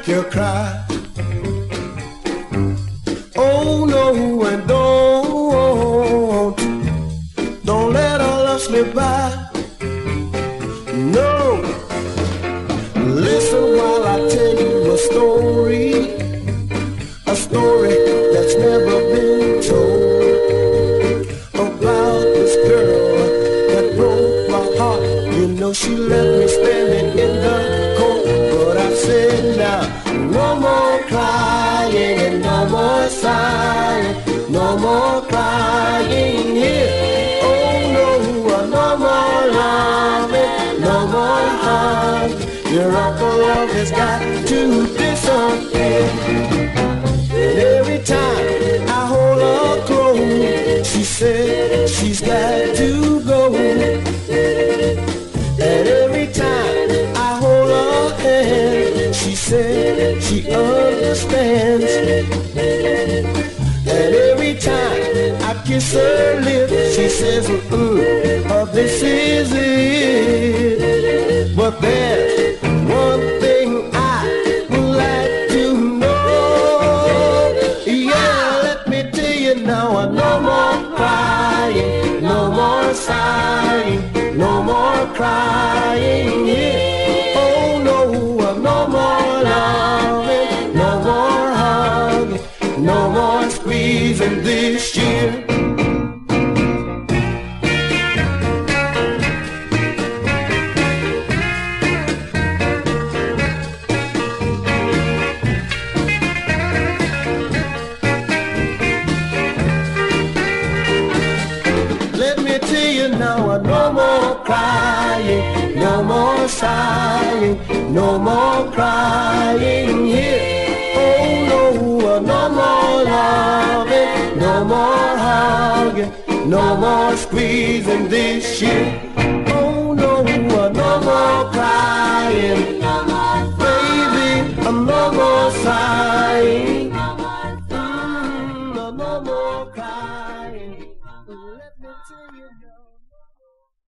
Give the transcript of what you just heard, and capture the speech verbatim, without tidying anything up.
make you cry. Oh no, and don't, don't let our love slip by. No, listen while I tell you a story, a story that's never been told, about this girl that broke my heart. You know she left me standing in the cold, but I said now, no more crying and no more sighing, no more crying here. Oh no, no more loving, no more hugging. Your uncle love has got to disappear. And every time I hold her close, she said she's got to go. And every time I hold her hand, she said she understands. And every time I kiss her lips, she says, mm, oh, this is it. But there's one thing I would like to know. Yeah, let me tell you now, no more crying, no more sighing, no more crying here. Oh no, no more loving, no more hugging, no more squeezing this year. Let me tell you now, no more crying, no more sighing, no more crying here. Oh no, no more loving, no more hugging, no more squeezing this year. Oh no, no more crying, baby, no more sighing, mm, no more crying. Let me tell you now.